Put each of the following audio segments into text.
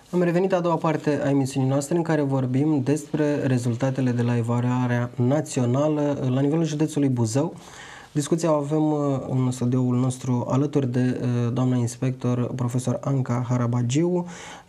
Am revenit a doua parte a emisiunii noastre în care vorbim despre rezultatele de la evaluarea națională la nivelul județului Buzău. Discuția o avem în studioul nostru alături de doamna inspector profesor Anca Harabagiu.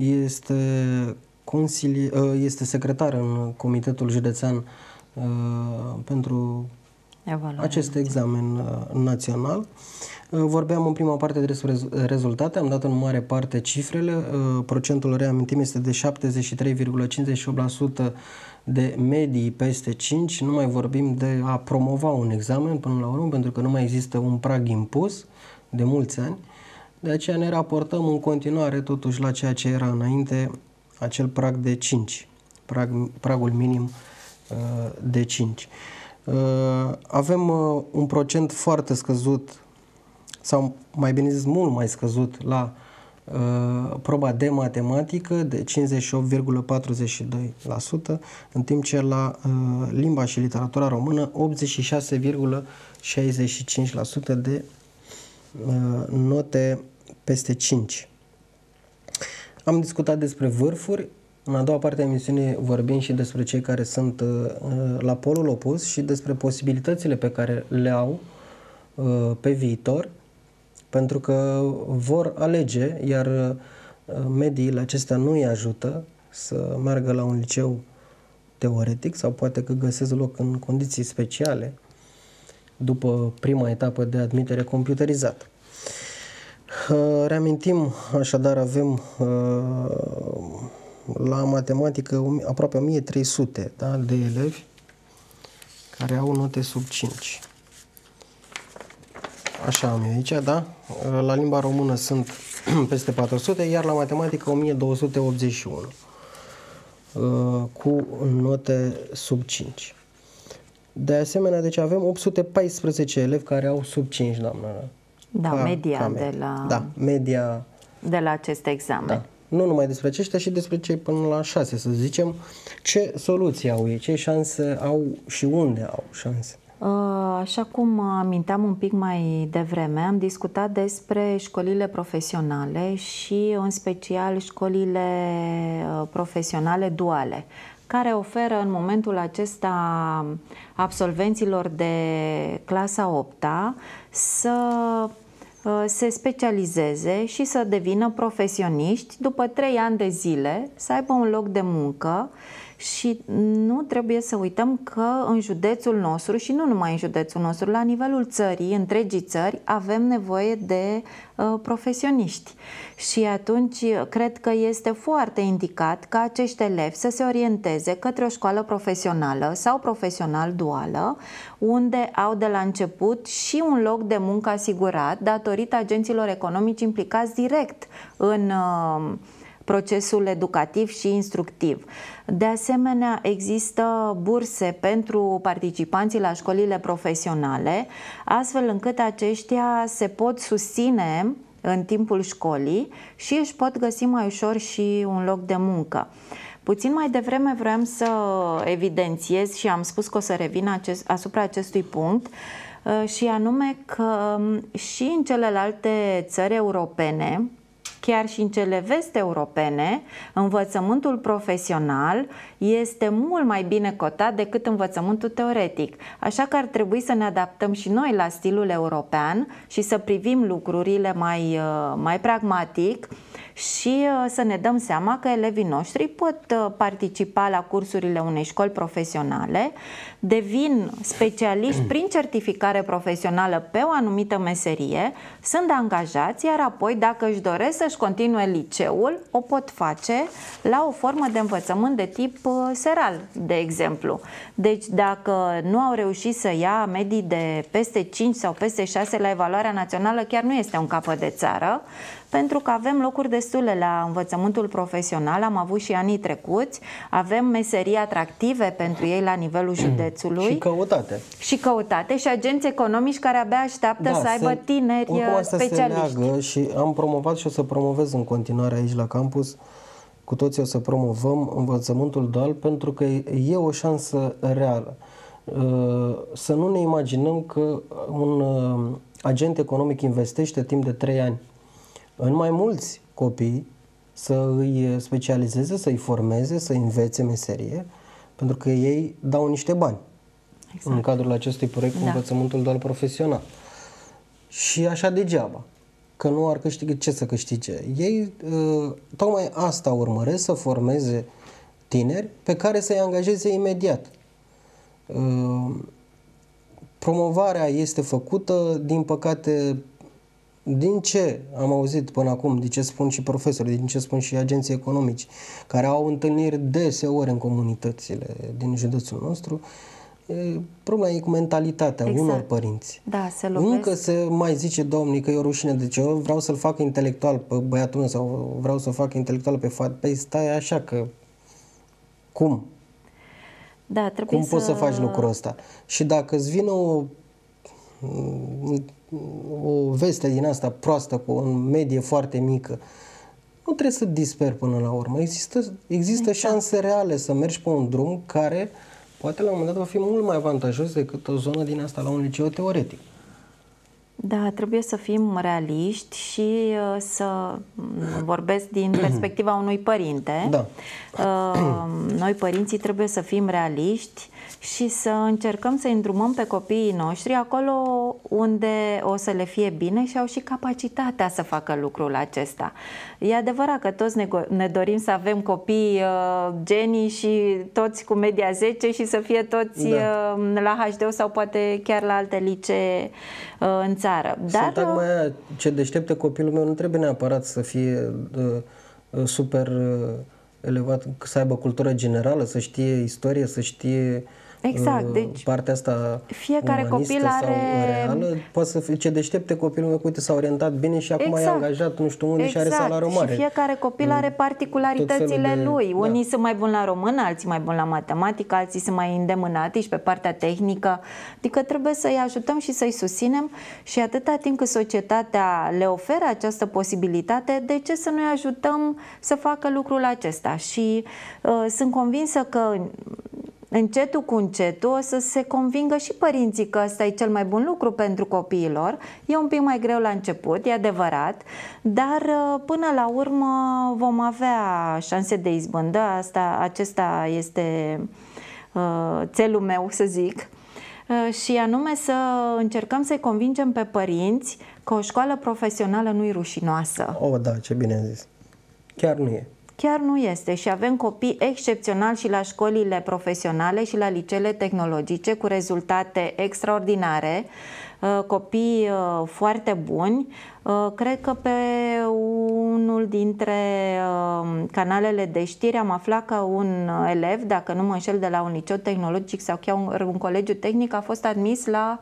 Este secretar în Comitetul Județean pentru acest examen național. Vorbeam în prima parte despre rezultate, am dat în mare parte cifrele. Procentul, reamintim, este de 73,58% de medii peste 5. Nu mai vorbim de a promova un examen până la urmă, pentru că nu mai există un prag impus de mulți ani. De aceea ne raportăm în continuare totuși la ceea ce era înainte, acel prag de 5, pragul minim de 5. Avem un procent foarte scăzut, sau mai bine zis mult mai scăzut, la proba de matematică de 58,42%, în timp ce la limba și literatura română 86,65% de note peste 5. Am discutat despre vârfuri. În a doua parte a emisiunii vorbim și despre cei care sunt la polul opus și despre posibilitățile pe care le au pe viitor, pentru că vor alege, iar mediile acestea nu îi ajută să meargă la un liceu teoretic sau poate că găsesc loc în condiții speciale după prima etapă de admitere computerizată. Reamintim, așadar, avem la matematică aproape 1300, da, de elevi care au note sub 5. Așa am eu aici, da? La limba română sunt peste 400, iar la matematică 1281 cu note sub 5. De asemenea, deci avem 814 elevi care au sub 5, doamnă. Da, media de la acest examen. Da. Nu numai despre aceștia, și despre cei până la 6, să zicem. Ce soluții au ei, ce șanse au și unde au șanse? Așa cum aminteam un pic mai devreme, am discutat despre școlile profesionale și în special școlile profesionale duale, care oferă în momentul acesta absolvenților de clasa 8-a să se specializeze și să devină profesioniști după 3 ani de zile, să aibă un loc de muncă. Și nu trebuie să uităm că în județul nostru, și nu numai în județul nostru, la nivelul țării, întregii țări, avem nevoie de profesioniști. Și atunci cred că este foarte indicat ca acești elevi să se orienteze către o școală profesională sau profesional duală, unde au de la început și un loc de muncă asigurat datorită agenților economici implicați direct în procesul educativ și instructiv. De asemenea, există burse pentru participanții la școlile profesionale, astfel încât aceștia se pot susține în timpul școlii și își pot găsi mai ușor și un loc de muncă. Puțin mai devreme vreau să evidențiez și am spus că o să revin asupra acestui punct, și anume că și în celelalte țări europene, chiar și în cele vest-europene, învățământul profesional este mult mai bine cotat decât învățământul teoretic. Așa că ar trebui să ne adaptăm și noi la stilul european și să privim lucrurile mai pragmatic și să ne dăm seama că elevii noștri pot participa la cursurile unei școli profesionale, devin specialiști prin certificare profesională pe o anumită meserie, sunt angajați, iar apoi, dacă își doresc să-și continue liceul, o pot face la o formă de învățământ de tip seral, de exemplu. Deci dacă nu au reușit să ia medii de peste 5 sau peste 6 la evaluarea națională, chiar nu este un capăt de țară, pentru că avem locuri destule la învățământul profesional, am avut și anii trecuți, avem meserii atractive pentru ei la nivelul județului. Și căutate. Și căutate și agenți economici care abia așteaptă să aibă tineri specialiști. Se leagă și am promovat și o să promovez în continuare aici la campus. Cu toții o să promovăm învățământul dual pentru că e o șansă reală. Să nu ne imaginăm că un agent economic investește timp de 3 ani în mai mulți copii să îi specializeze, să îi formeze, să învețe meserie, pentru că ei dau niște bani în cadrul acestui proiect învățământul dual profesional. Și așa degeaba, că nu ar câștige, ce să câștige? Ei tocmai asta urmăresc, să formeze tineri pe care să-i angajeze imediat. Promovarea este făcută, din păcate, din ce am auzit până acum, de ce spun și profesorii, din ce spun și agenții economici, care au întâlniri deseori în comunitățile din județul nostru, problema e cu mentalitatea unor părinți. Da, se lovesc. Încă se mai zice, domnule, că e o rușine, de ce eu vreau să-l fac intelectual pe băiatul meu sau vreau să fac intelectual pe fată. Păi stai așa că... Cum? Da, trebuie Cum poți să faci lucrul ăsta? Și dacă îți vine o veste din asta proastă cu o medie foarte mică, nu trebuie să disperi până la urmă. Există șanse reale să mergi pe un drum care poate la un moment dat va fi mult mai avantajos decât o zonă din asta la un liceu teoretic. Da, trebuie să fim realiști și să vorbesc din perspectiva unui părinte. Da. Noi, părinții, trebuie să fim realiști și să încercăm să îndrumăm pe copiii noștri acolo unde o să le fie bine și au și capacitatea să facă lucrul acesta. E adevărat că toți ne dorim să avem copii genii și toți cu media 10 și să fie toți la HDO sau poate chiar la alte licee în țară. Dar tocmai ce deștepte copilul meu nu trebuie neapărat să fie super elevat, să aibă cultură generală, să știe istorie, să știe deci partea asta fiecare copil are reală, poate să fie, ce deștepte copilul meu, uite, s-a orientat bine și acum e angajat nu știu unde și are salariu mare. Și fiecare copil are particularitățile lui. Unii sunt mai buni la română, alții mai buni la matematică, alții sunt mai îndemânatici pe partea tehnică. Adică trebuie să-i ajutăm și să-i susținem și atâta timp cât societatea le oferă această posibilitate, de ce să nu-i ajutăm să facă lucrul acesta? Și sunt convinsă că încetul cu încetul o să se convingă și părinții că ăsta e cel mai bun lucru pentru copiilor. E un pic mai greu la început, e adevărat, dar până la urmă vom avea șanse de izbândă. Acesta este țelul meu, să zic, și anume să încercăm să-i convingem pe părinți că o școală profesională nu e rușinoasă. Da, ce bine ai zis. Chiar nu e. Chiar nu este și avem copii excepționali și la școlile profesionale și la liceele tehnologice cu rezultate extraordinare, copii foarte buni. Cred că pe unul dintre canalele de știri am aflat că un elev, dacă nu mă înșel, de la un liceu tehnologic sau chiar un colegiu tehnic, a fost admis la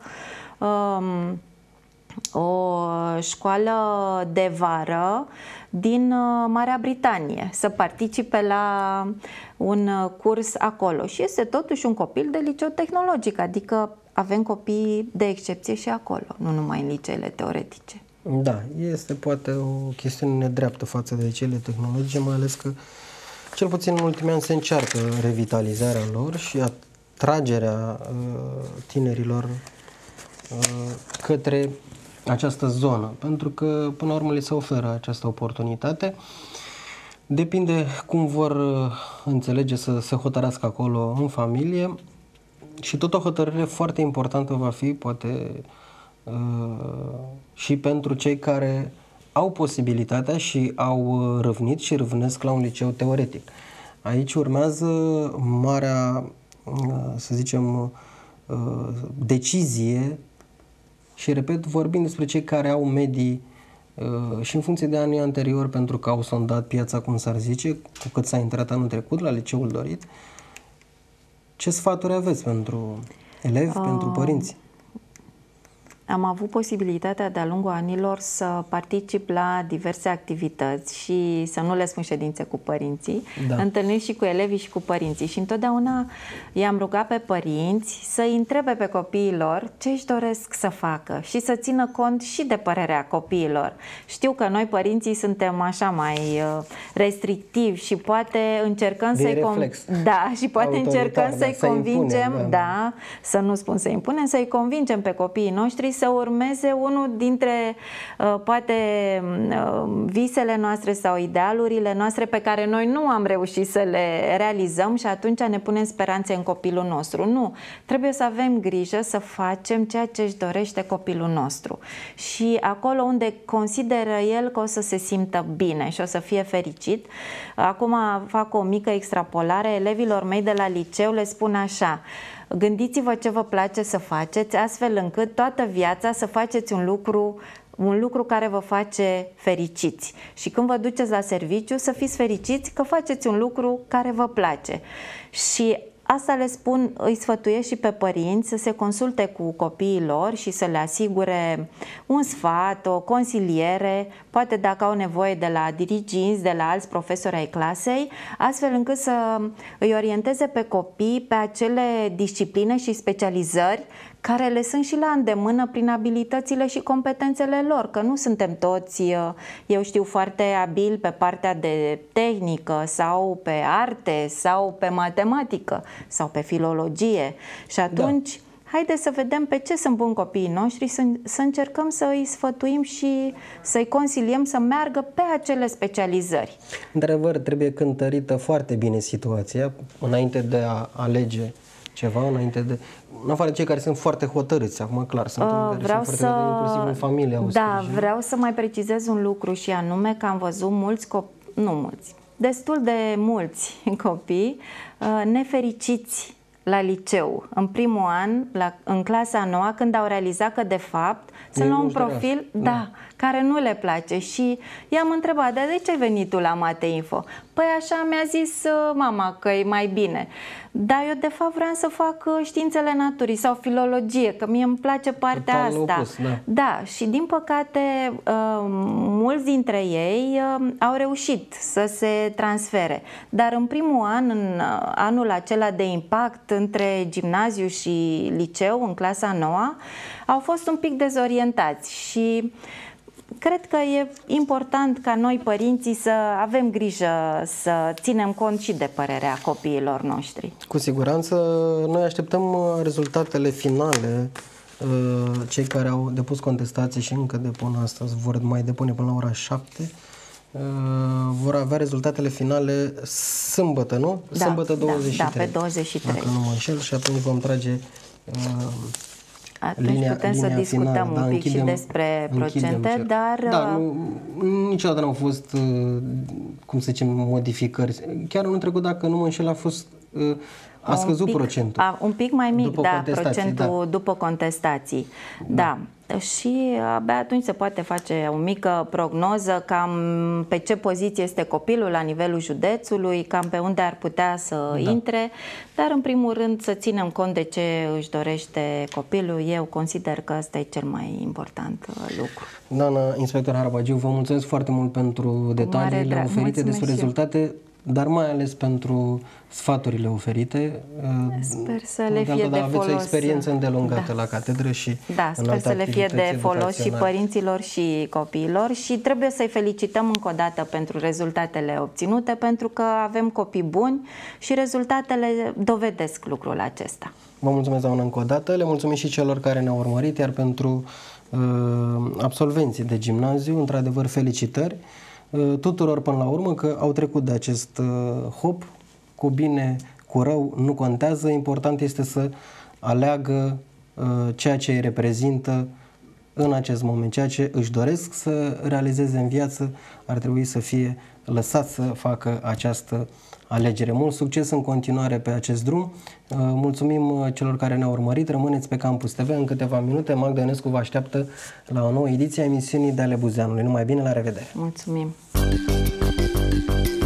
o școală de vară din Marea Britanie să participe la un curs acolo și este totuși un copil de liceu tehnologic, adică avem copii de excepție și acolo, nu numai în liceele teoretice. Da, este poate o chestiune nedreaptă față de liceele tehnologice, mai ales că cel puțin în ultimii ani se încearcă revitalizarea lor și atragerea tinerilor către această zonă, pentru că până la urmă li se oferă această oportunitate. Depinde cum vor înțelege să se hotărască acolo în familie și tot o hotărâre foarte importantă va fi, poate, și pentru cei care au posibilitatea și au râvnit și râvnesc la un liceu teoretic. Aici urmează marea, să zicem, decizie. Și, repet, vorbim despre cei care au medii și în funcție de anii anterior, pentru că au sondat piața, cum s-ar zice, cu cât s-a intrat anul trecut la liceul dorit. Ce sfaturi aveți pentru elevi, pentru părinți? Am avut posibilitatea de-a lungul anilor să particip la diverse activități și să nu le spun ședințe cu părinții, întâlniri și cu elevii și cu părinții și întotdeauna i-am rugat pe părinți să-i întrebe pe copiii lor ce își doresc să facă și să țină cont și de părerea copiilor. Știu că noi părinții suntem așa mai restrictivi și poate încercăm să-i convingem, să nu spun să impunem, să-i convingem pe copiii noștri să urmeze unul dintre poate visele noastre sau idealurile noastre pe care noi nu am reușit să le realizăm și atunci ne punem speranțe în copilul nostru. Nu, trebuie să avem grijă să facem ceea ce își dorește copilul nostru și acolo unde consideră el că o să se simtă bine și o să fie fericit. Acum fac o mică extrapolare, elevilor mei de la liceu le spun așa: gândiți-vă ce vă place să faceți, astfel încât toată viața să faceți un lucru care vă face fericiți. Și când vă duceți la serviciu, să fiți fericiți că faceți un lucru care vă place. Și asta le spun, îi sfătuiesc și pe părinți să se consulte cu copiii lor și să le asigure un sfat, o consiliere, poate dacă au nevoie de la diriginți, de la alți profesori ai clasei, astfel încât să îi orienteze pe copii pe acele discipline și specializări care le sunt și la îndemână prin abilitățile și competențele lor, că nu suntem toți, eu știu, foarte abili pe partea de tehnică sau pe arte sau pe matematică sau pe filologie. Și atunci, haideți să vedem pe ce sunt buni copiii noștri, să încercăm să îi sfătuim și să-i consiliem să meargă pe acele specializări. Într-adevăr, trebuie cântărită foarte bine situația înainte de a alege ceva, în afară de cei care sunt foarte hotărâți, acum clar, sunt care vreau sunt foarte hotărâți, inclusiv în familie. Vreau să mai precizez un lucru și anume că am văzut destul de mulți copii nefericiți la liceu, în primul an, în clasa a 9-a, când au realizat că de fapt sunt la un profil care nu le place și i-am întrebat: de ce ai venit tu la Mateinfo? Păi așa mi-a zis mama că e mai bine. Dar eu de fapt vreau să fac științele naturii sau filologie, că mie îmi place partea asta. Opus, da, și din păcate mulți dintre ei au reușit să se transfere. Dar în primul an, în anul acela de impact între gimnaziu și liceu, în clasa 9-a, au fost un pic dezorientați și cred că e important ca noi, părinții, să avem grijă să ținem cont și de părerea copiilor noștri. Cu siguranță, noi așteptăm rezultatele finale. Cei care au depus contestații și încă depun astăzi, vor mai depune până la ora 7, vor avea rezultatele finale sâmbătă, nu? Da, sâmbătă 23. Da, pe 23. Dacă nu mă înșel, și atunci vom trage atunci putem să discutăm un pic și despre procente, dar... Da, niciodată nu au fost, cum să zicem, modificări. Chiar anul trecut, dacă nu mă înșel, a scăzut procentul. Un pic mai mic, procentul după contestații. Da. Și abia atunci se poate face o mică prognoză cam pe ce poziție este copilul la nivelul județului, cam pe unde ar putea să intre, dar în primul rând să ținem cont de ce își dorește copilul. Eu consider că ăsta e cel mai important lucru. Doamna inspector Harabagiu, vă mulțumesc foarte mult pentru detaliile oferite despre rezultate, dar mai ales pentru sfaturile oferite. Sper să le fie de folos. Aveți o experiență îndelungată la catedră și sper să le fie de folos și părinților și copiilor și trebuie să-i felicităm încă o dată pentru rezultatele obținute, pentru că avem copii buni și rezultatele dovedesc lucrul acesta. Vă mulțumesc, doamnă, încă o dată. Le mulțumim și celor care ne-au urmărit, iar pentru absolvenții de gimnaziu, într-adevăr, felicitări tuturor până la urmă că au trecut de acest hop, cu bine, cu rău, nu contează, important este să aleagă ceea ce îi reprezintă în acest moment, ceea ce își doresc să realizeze în viață, ar trebui să fie lăsat să facă această alegere. Mult succes în continuare pe acest drum. Mulțumim celor care ne-au urmărit. Rămâneți pe Campus TV. În câteva minute Magda Ionescu vă așteaptă la o nouă ediție a emisiunii de ale Buzeanului. Numai bine, la revedere! Mulțumim!